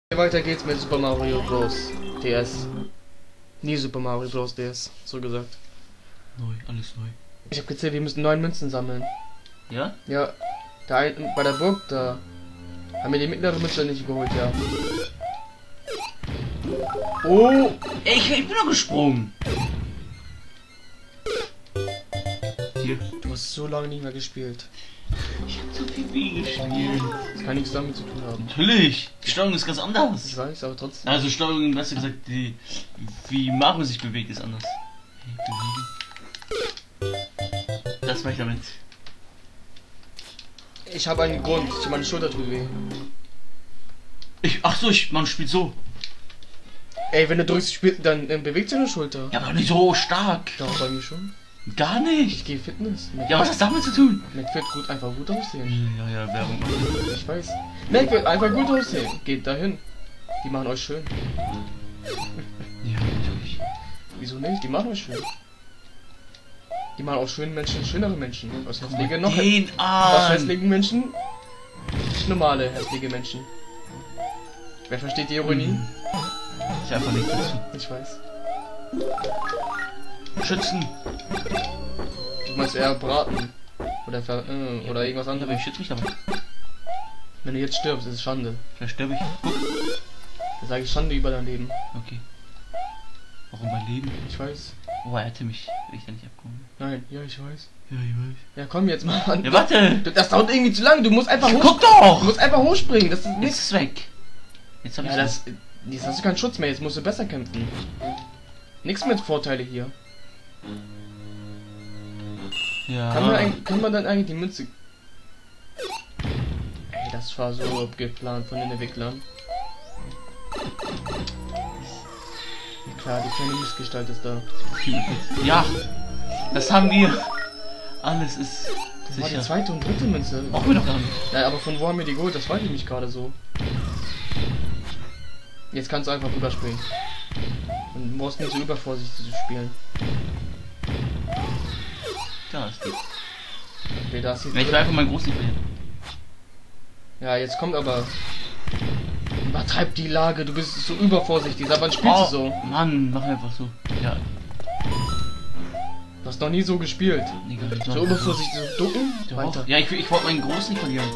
Weiter geht's mit Super Mario Bros. DS. Nie Super Mario Bros. DS, so gesagt. Neu, alles neu. Ich habe gezählt, wir müssen 9 Münzen sammeln. Ja? Ja. Bei der Burg, da haben wir die mittlere Münze nicht geholt, ja. Oh! Ey, ich bin noch gesprungen! Hier. Du hast so lange nicht mehr gespielt. Ich hab so viel Wii gespielt. Das kann nichts damit zu tun haben. Natürlich! Die Steuerung ist ganz anders. Ich weiß, aber trotzdem. Also Steuerung, besser gesagt, wie Mario sich bewegt, ist anders. Bewegen. Das war ich damit. Ich habe einen Grund. Ich habe meine Schulter tut weh. Man spielt so. Ey, wenn du drückst, dann bewegt sich deine Schulter. Ja, aber nicht so stark. Doch, bei mir schon. Gar nicht. Ich gehe Fitness. Ja, was hat das damit zu tun? Mac wird einfach gut aussehen. Ja, Werbung machen. Ich weiß. Mac wird einfach gut aussehen. Geht dahin. Die machen euch schön. Ja, natürlich. Wieso nicht? Die machen euch schön. Die machen auch schöne Menschen, schönere Menschen. Aus hässliche noch. Aus hässlichen Menschen. Normale hässliche Menschen. Wer versteht die Ironie? Ich einfach nicht dazu. Ich weiß. Schützen. Du meinst eher braten. Oder irgendwas Aber anderes. ich schütze mich damit. Wenn du jetzt stirbst, ist es Schande. Vielleicht sterbe ich. Guck. Dann sage ich Schande über dein Leben. Okay. Warum mein Leben? Ich weiß. Oh, er hätte mich. Will ich da nicht abkommen? Nein, ja, ich weiß. Ja, ich weiß. Ja, komm jetzt mal an. Ja, warte! Das dauert irgendwie zu lange. Du musst einfach Guck Du doch! musst einfach hochspringen. Das ist Jetzt nichts. ist es weg. Jetzt hab ich Ja, jetzt hast du keinen Schutz mehr. Jetzt musst du besser kämpfen. Nichts mit Vorteile hier. Ja. Kann man dann eigentlich die Münze... Ey, das war so geplant von den Entwicklern. Ja, klar, die kleine Missgestalt ist da. Ja! Das haben wir! Alles ist Das war die sicher. zweite und dritte Münze. Brauchen wir doch gar nicht. Ja, aber von wo haben wir die geholt? Das weiß ich nicht gerade so. Jetzt kannst du einfach rüberspringen. Und du brauchst nicht so übervorsichtig zu spielen. Da ist die. Okay, da ist die Ja, ich will einfach meinen Großen verlieren. Ja, jetzt kommt aber... Übertreib die Lage, du bist so übervorsichtig. Seit wann spielst du so? Mann, mach einfach so. Ja. Du hast noch nie so gespielt. Egal, ich So mach übervorsichtig, so ducken. so. Weiter. Ja, ich wollte meinen Großen nicht verlieren.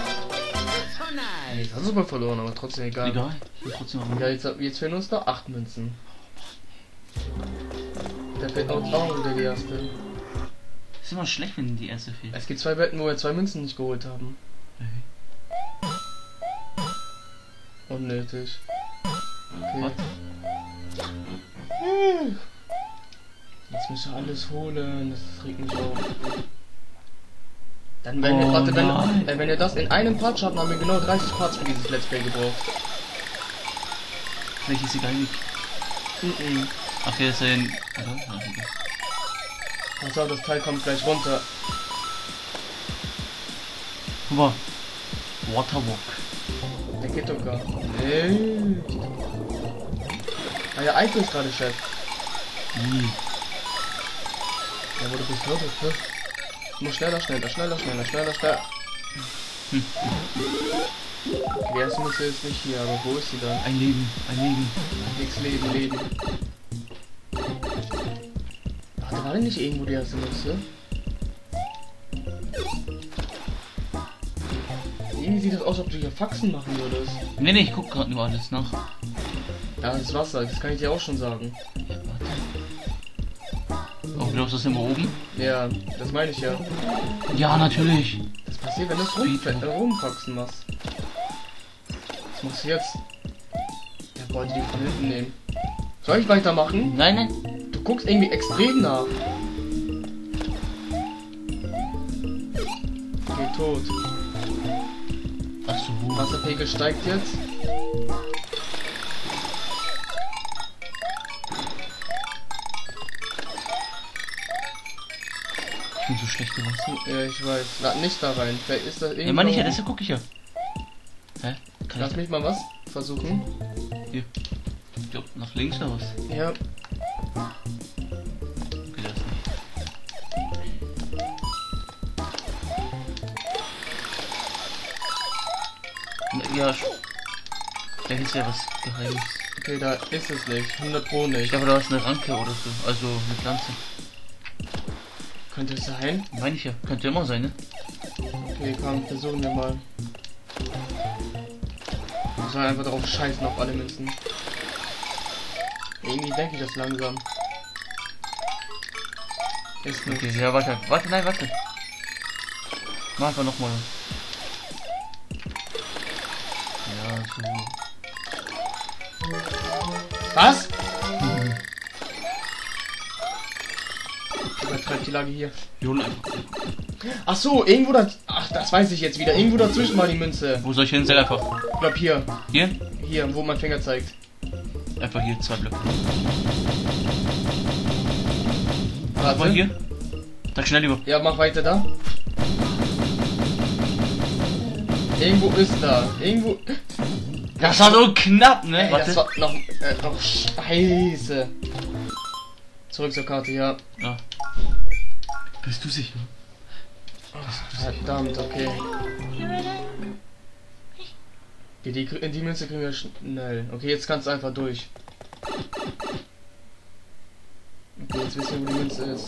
Jetzt hast du mal verloren, aber trotzdem egal. Egal. Ich will trotzdem machen. Ja, jetzt fehlen uns noch 8 Münzen. Da fehlt uns auch wieder die erste. Ist immer schlecht, wenn die erste fehlt. Es gibt 2 Wetten, wo wir 2 Münzen nicht geholt haben. Unnötig. Okay. Was? Jetzt müssen wir alles holen, das regt mich auf. Dann wenn wir, wenn wir das in einem Part schaffen, haben wir genau 30 Parts für dieses Let's Play gebraucht. Vielleicht ist sie gar nicht. Ach, hier ist ein. Also das Teil kommt gleich runter. Guck mal. Waterwalk. Der geht doch gar nicht. Ah ja, Eiko ist gerade Chef. Ja, wo du bist, ne? Du musst schneller. Okay, die erste Münze ist nicht hier, aber wo ist sie dann? Ein Leben. Nix Leben. Ach, da war denn nicht irgendwo die erste Münze? Irgendwie sieht das aus, als ob du hier Faxen machen würdest. Nee, ich guck gerade nur alles nach. Ja, das ist Wasser, das kann ich dir auch schon sagen. Ja, warte. Oh, glaubst du das immer oben? Ja, das meine ich ja. Ja, natürlich. Das passiert, wenn du es rumfaxen machst. Was machst du jetzt? Der wollte die von hinten nehmen. Soll ich weitermachen? Nein. Du guckst irgendwie extrem nach. Okay, tot. Ach so. Wasserpegel steigt jetzt. Ich bin so schlecht gewachsen. Ja, ich weiß. Na, nicht da rein. Vielleicht ist das irgendwie. Ja, Mann, deshalb guck ich ja. Hä? Lass mich mal was versuchen. Hier. Ich glaub, nach links oder was? Ja. Okay, das nicht. Ja, Da ist ja was Geheimes. Okay, da ist es nicht. 100 Pro Ich nicht. glaube, da ist eine Ranke oder so. Also eine Pflanze. Könnte es sein? Meine ich ja. Könnte immer sein, ne? Okay, komm, versuchen wir mal. Wir sollen einfach darauf scheißen auf alle Münzen. Irgendwie denke ich das langsam. Ist nicht. Okay, ja, warte. Warte, nein, warte. Mach einfach nochmal. Ja, so. Was? Übertreibt die Lage hier. Jol einfach. Ach so, irgendwo da. Ach, das weiß ich jetzt wieder. Irgendwo dazwischen war die Münze. Wo soll ich hin? Sag einfach. Ich glaub hier. Hier? Hier, wo mein Finger zeigt. Einfach hier 2 Blöcke. Warte. Mal hier. Sag schnell lieber. Ja, mach weiter da. Irgendwo ist da. Irgendwo. Das war so knapp, ne? Ey, Warte. das war noch scheiße. Zurück zur Karte, ja. Ja. Bist du sicher? Verdammt, okay. Die Münze kriegen wir schnell. Okay, jetzt kannst du einfach durch. Okay, jetzt wissen wir, wo die Münze ist.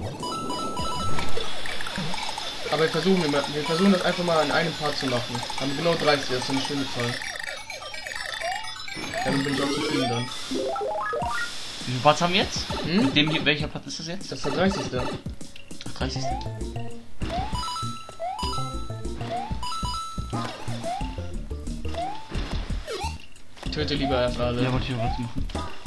Aber wir versuchen das einfach mal in einem Part zu machen. Haben genau 30, das ist eine schöne Zahl. Ja, dann bin ich auch zufrieden dann. Wie viele Parts haben wir jetzt? Hm? Mit dem hier, welcher Part ist das jetzt? Das ist der 30. Ach, 30. Töte lieber erst alle. Ja, wollte ich auch was machen.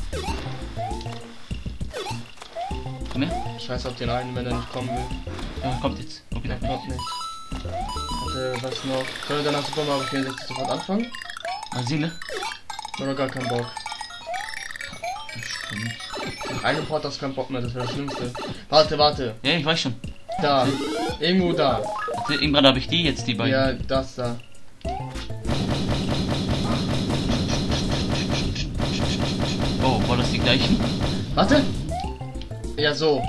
Komm her. Scheiß auf den einen, wenn er nicht kommen will. Ja, kommt jetzt. Okay, Der kommt nicht. Was noch? Soll er danach Super Mario 64 sofort anfangen? Mal sehen, ne? Oder gar keinen Bock? Bestimmt. Nach einem Port hast du keinen Bock mehr, das wäre das Schlimmste. Warte. Ja, ich weiß schon. Da. Irgendwo da. Warte, irgendwann habe ich die jetzt, die beiden. Ja, das da. Oh, war das die gleichen? Warte! Ja, so.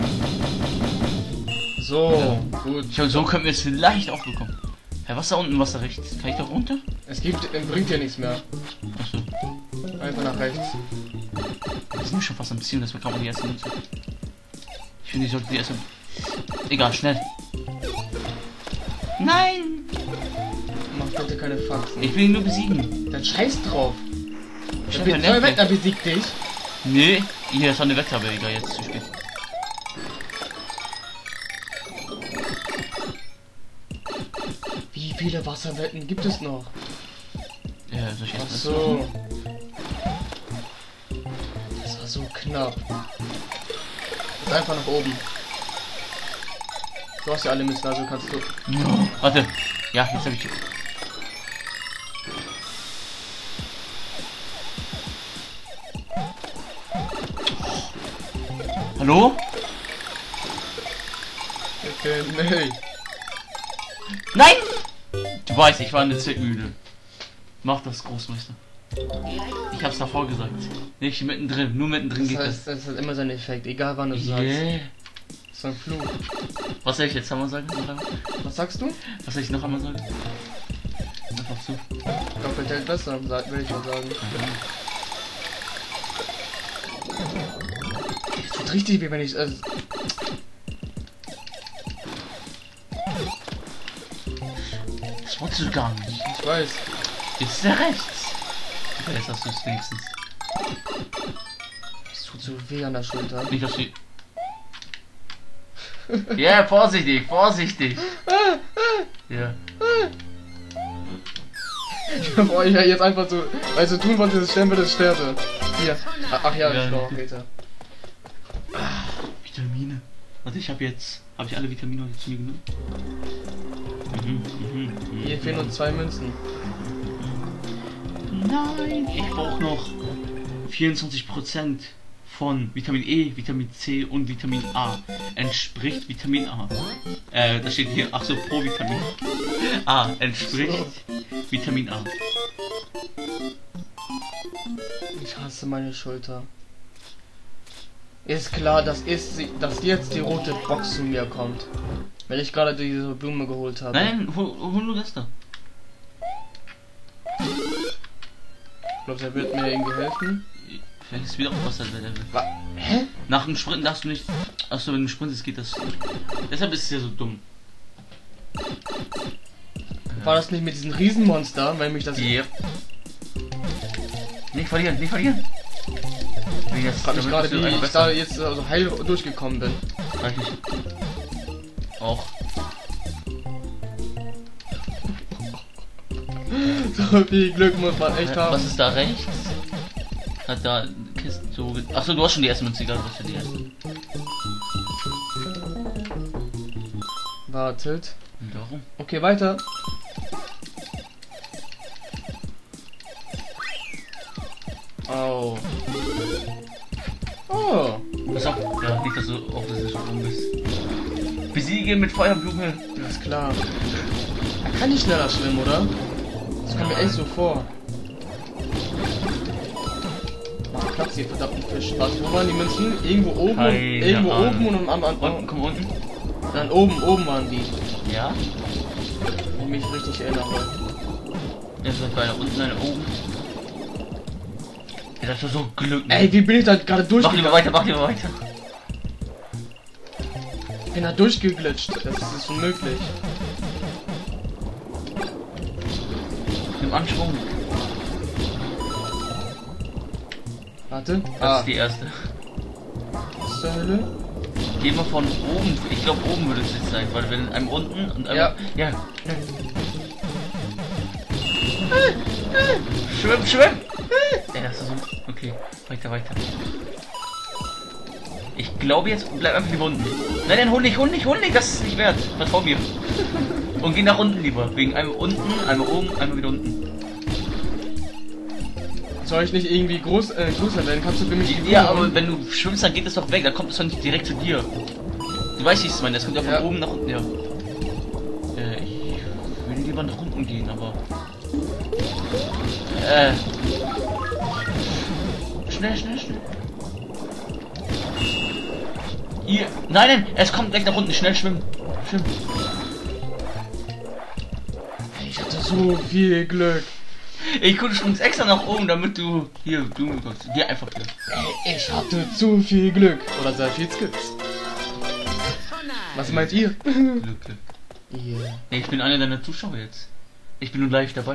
So, gut. Ich glaube, so können wir es vielleicht auch bekommen. Hä, was da unten, was da rechts? Kann ich da runter? Es bringt dir nichts mehr. Achso. Einfach nach rechts. Wir sind schon fast am Ziel, das wir gerade die erste Münze. Ich finde, ich sollte die erste. Egal, schnell. Nein! Mach bitte keine Faxen. Ich will ihn nur besiegen. Dann scheiß drauf. Ich Der hab ja neue nervig. Wettner besiegt dich. Nee, hier ist eine Wette, aber egal, jetzt zu spät. Wie viele Wasserwetten gibt es noch? Ja, soll ich Ach erst so. Das war so knapp. Ist einfach nach oben. Du hast ja alle Münzen, also kannst du. Ja, warte. Ja, jetzt habe ich. Hallo? Okay, nee. Nein! Du weißt, ich war eine Zwickmühle. Mach das, Großmeister. Ich hab's davor gesagt. Nicht mittendrin, nur mittendrin geht das. Das hat immer seinen Effekt, egal wann du sagst. Yeah. Das ist ein Fluch. Was soll ich jetzt einmal sagen? Was sagst du? Was soll ich noch einmal sagen? Einfach zu. Doppelt hält besser, will ich mal sagen. Es tut richtig weh, wenn ich. Das wolltest du gar nicht. ich weiß. Jetzt ist der rechts. Okay, jetzt hast du es wenigstens. Es tut so weh an der Schulter. Nicht, dass sie. Ja, vorsichtig, vorsichtig. Ja. Boah, ich jetzt einfach so. Also tun wollte, das sterben, das sterbe. Hier. Ach ja, Ja. ich brauche Peter. Vitamine. Warte, ich habe jetzt. Habe ich alle Vitamine heute zu mir genommen? Hier fehlen uns 2 Münzen. Nein, ich brauche noch 24% von Vitamin E, Vitamin C und Vitamin A. Entspricht Vitamin A. Da steht hier, ach so, pro Vitamin A. Entspricht Vitamin A. Ich hasse meine Schulter. Ist klar, dass jetzt die rote Box zu mir kommt. Wenn ich gerade diese Blume geholt habe. Nein, hol nur das da. glaube, er wird mir irgendwie helfen. Vielleicht ist wieder auf Wasser-Level. Hä? Nach dem Sprinten darfst du nicht. Achso, wenn du sprintest, geht das. Deshalb ist es ja so dumm. War das nicht mit diesem Riesenmonster, wenn mich das... Yep. Nicht verlieren, nicht verlieren. Ich frag mich gerade, wie ich da jetzt so heil durchgekommen bin. Eigentlich. Auch. So viel Glück muss man echt haben. Was ist da rechts? Hat da Kisten so. Achso, du hast schon die erste Münze, egal, du hast ja die erste. Wartet. Warum? Okay, weiter. Oh. Oh. Pass auf, ja, nicht, dass du auf das schon rum bist. Besiege mit Feuerblume. Das ist klar. Er kann nicht schneller schwimmen, oder? Das kommt mir echt so vor. Ach, Platz hier, verdammten Fisch. Warte, wo waren die Münzen? Irgendwo oben oben und am unten, komm unten. Dann oben waren die. Ja? Wenn ich mich richtig erinnere. Jetzt ist einer unten, einer oben. Ja, das war so Glück. Ne? Ey, wie bin ich da gerade durchgegangen? Mach lieber weiter. Ich bin da durchgeglitscht. Das ist unmöglich. Nimm Anschwung. Warte. Das ist die erste. Was zur Hölle? Geh mal von oben. Ich glaube oben würde es jetzt sein, weil wenn einem unten und einem. Ja. Schwimm! Ey, das ist so. Okay, weiter. Ich glaube jetzt, bleib einfach lieber unten. Nein, hol nicht, das ist nicht wert. Vertrau mir. Und geh nach unten lieber. Wegen einem unten, einmal oben, einmal wieder unten. Soll ich nicht irgendwie größer werden? Kannst du für mich... Ja, aber wenn du schwimmst, dann geht es doch weg. Dann kommt es doch nicht direkt zu dir. Du weißt, wie ich es meine. Das kommt ja von oben nach unten. Ja. Ich würde lieber nach unten gehen, aber... Schnell. Hier. Nein, es kommt direkt nach unten. Schnell schwimmen. Ich hatte so viel Glück. Ich gucke schon extra nach oben, damit du hier Blumen bekommst. Geh einfach hier. Ich hatte zu viel Glück. Oder sehr viel Skills. Was meint ihr? Glück. Yeah. Ich bin einer deiner Zuschauer jetzt. Ich bin nur live dabei.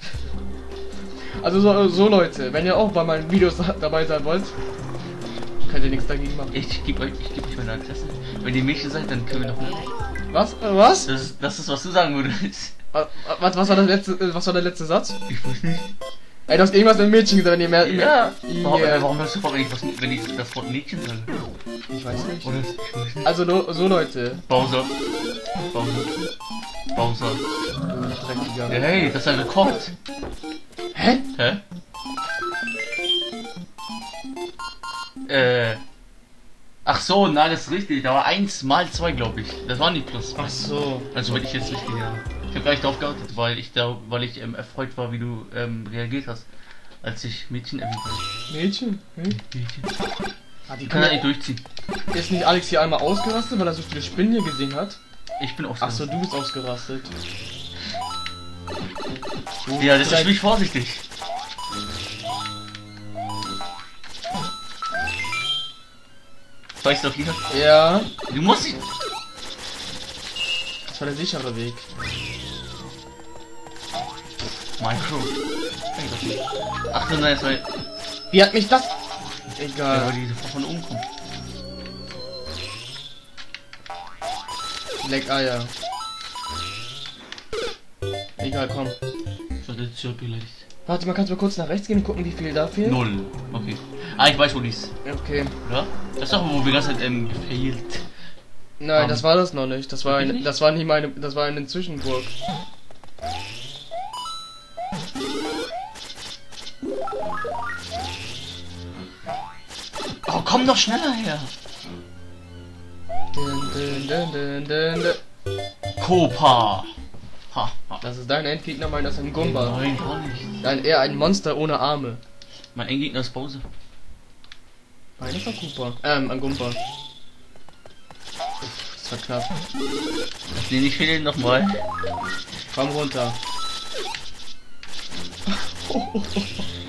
Also so Leute, wenn ihr auch bei meinen Videos dabei sein wollt, könnt ihr nichts dagegen machen. Ich gebe euch meine Adresse. Wenn ihr Mädchen seid, dann können wir noch... Was? Das ist, was du sagen würdest. Was war der letzte Satz? Ich weiß nicht. Ey, du hast irgendwas mit Mädchen gesagt, wenn ihr mehr... Ja. Warum hast du vor, wenn ich das Wort Mädchen sage? Ich weiß nicht. Oder ich weiß nicht. Also so Leute. Bowser. Du dreckiger. Hey, das ist ein Rekord. Hä? Ach so, nein, das ist richtig. Da war 1 mal 2, glaube ich. Das war nicht plus. Ach so. Also wenn ich jetzt richtig habe. Ich habe gar nicht drauf geachtet, weil ich erfreut war, wie du reagiert hast, als ich Mädchen erwähnt habe. Mädchen? Mädchen. Die kann er nicht durchziehen. Ist nicht Alex hier einmal ausgerastet, weil er so viele Spinnen hier gesehen hat? Ich bin ausgerastet. Ach so, du bist ausgerastet. Ja, das ist mich vorsichtig. Weißt du auf hier? Ja. Du musst dich... Das war der sichere Weg. Minecraft. Ach so, nein, das war... Wie hat mich das... Ja, Egal. weil die sofort von oben kommen. Leck Eier. Egal, komm. Ich hatte jetzt schon beleidigt. Warte mal, kannst du mal kurz nach rechts gehen und gucken, wie viel da fehlt? 0. Okay. Ah, ich weiß, wo die ist. Okay. Ja? Das ist doch, wo wir ganz gefehlt. Nein, das war das noch nicht. Das war eine Zwischenburg. Oh, komm doch schneller her. Kopa. Ha. Das ist dein Endgegner, meiner ist ein Gumba. Nein, gar nicht. Nein, eher ein Monster ohne Arme. Mein Endgegner ist Bowser. Nein, das war Koopa. Ein Gumba. Das war knapp. Nee, ich fehle nochmal. Komm runter.